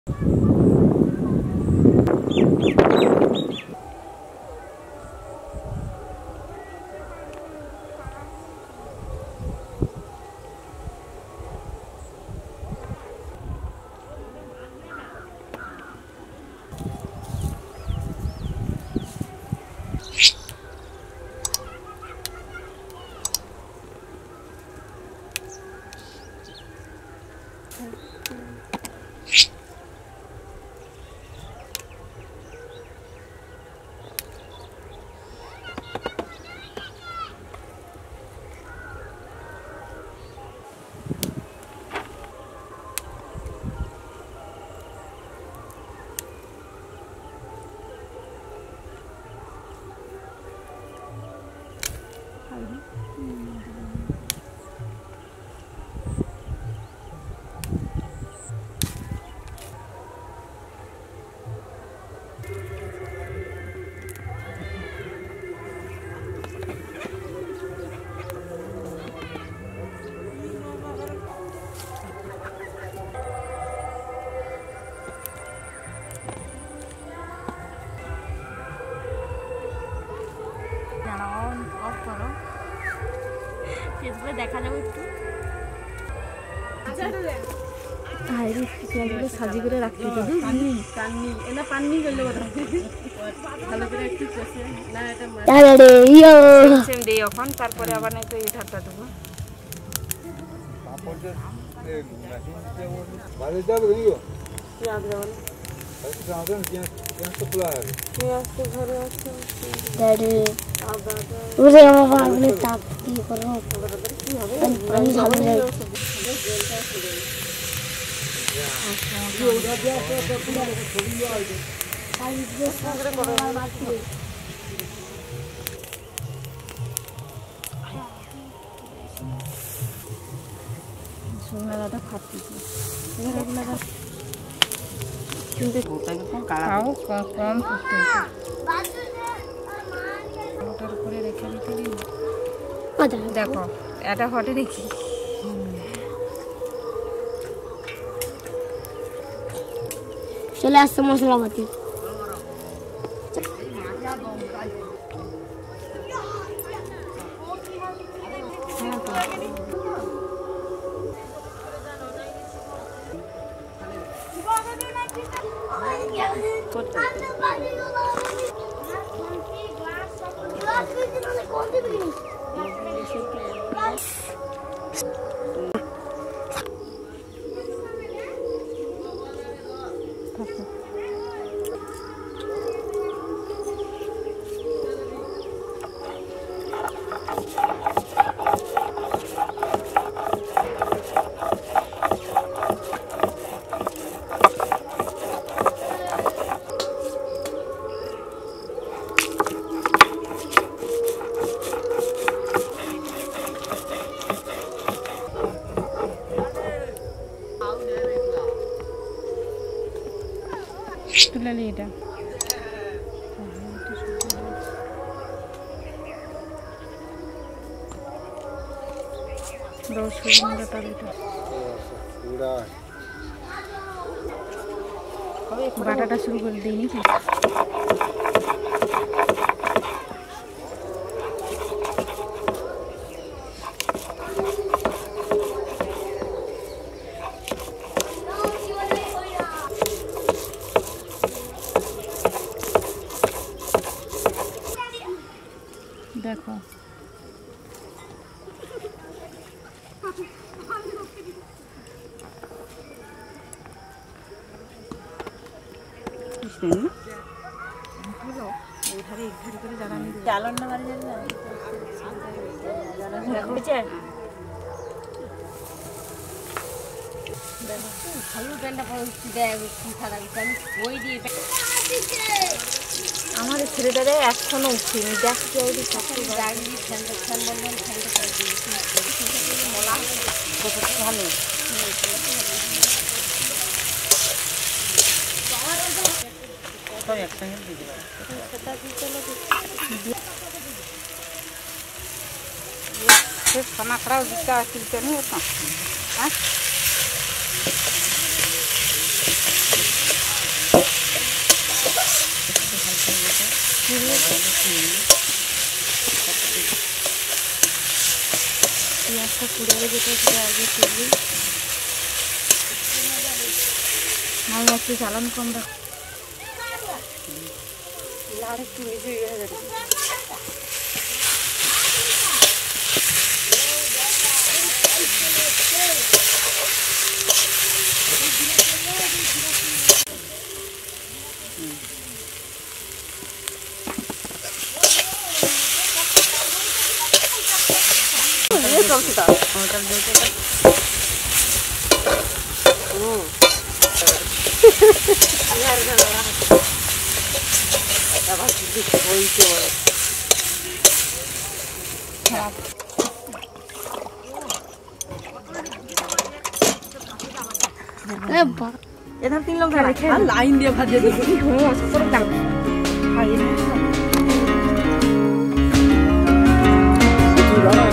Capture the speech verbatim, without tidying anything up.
দেখা যাবে একটু আরে পিছনগুলো সাজি করে রাখতে হবে পানি পানি এটা পানি গেলে কথা ভালো করে একটু কষে না এটা আরে ইয়ো সেম দেই এখন তারপরে আবার নাই তো এই ধারটা দেব পাপড় যে মেশিন যে বাইরে যাবে নিও কি আগে বল আরে যাও না কি কেন তো খোলা আছে কি আছে ঘরে আছে দাদি ওরে বাবা আপনি তাপ কি করব কি হবে পানি ঢালবে না ये उधर गया तो तो पूरा छोड़ी हुआ है पानी जो सागरे करो माटी सोना दादा खाती थी इधर लगा কিন্তু ওটা কম কালা কম কম করতে ওটার উপরে রেখে দিতে দিন দেখো এটা হটে দেখি চলে আসছে মশলাপাতি তুলে নি এটা দশ মিনিট টালিটা পুরা বাটাটা শুরু করে দেই নাকি দেখো চালন না বাড়ি যাবে আমাদের ছেলেটারে এখনো উঠিনি দেখছি ওই ভালো खाना खराब जिसका नहीं होता পেঁয়াজটা পুড়ে যেটা সেটা আগে তুলবি। আমি একটু জ্বালান কম রাখ, আর একটু নিচে হয়ে যাবে। এধার তিন লঙ্কা রেখে লাইন দিয়ে ভাজিয়ে দেবো। খাই